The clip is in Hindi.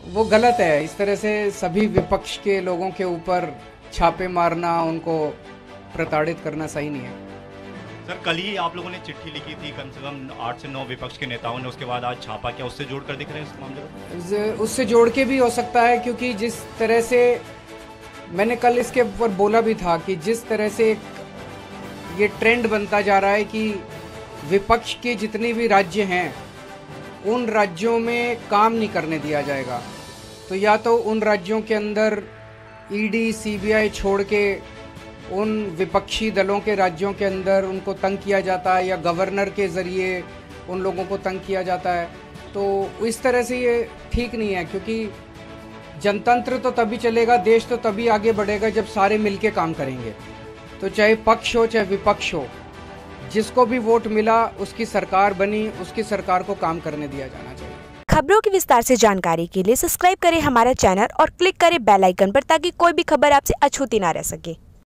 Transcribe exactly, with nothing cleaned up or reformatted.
वो गलत है। इस तरह से सभी विपक्ष के लोगों के ऊपर छापे मारना, उनको प्रताड़ित करना सही नहीं है। सर, कल ही आप लोगों ने चिट्ठी लिखी थी, कम से कम आठ से नौ विपक्ष के नेताओं ने, उसके बाद आज छापा, क्या उससे जोड़कर दिख रहे हैं इस मामले को? उससे जोड़ के भी हो सकता है, क्योंकि जिस तरह से मैंने कल इसके ऊपर बोला भी था कि जिस तरह से ये ट्रेंड बनता जा रहा है कि विपक्ष के जितने भी राज्य हैं उन राज्यों में काम नहीं करने दिया जाएगा, तो या तो उन राज्यों के अंदर ईडी सीबीआई छोड़ के उन विपक्षी दलों के राज्यों के अंदर उनको तंग किया जाता है, या गवर्नर के ज़रिए उन लोगों को तंग किया जाता है। तो इस तरह से ये ठीक नहीं है, क्योंकि जनतंत्र तो तभी चलेगा, देश तो तभी आगे बढ़ेगा जब सारे मिलके काम करेंगे। तो चाहे पक्ष हो चाहे विपक्ष हो, जिसको भी वोट मिला उसकी सरकार बनी, उसकी सरकार को काम करने दिया जाना चाहिए। खबरों की विस्तार से जानकारी के लिए सब्सक्राइब करें हमारा चैनल और क्लिक करें बेल आइकन पर, ताकि कोई भी खबर आपसे अछूती ना रह सके।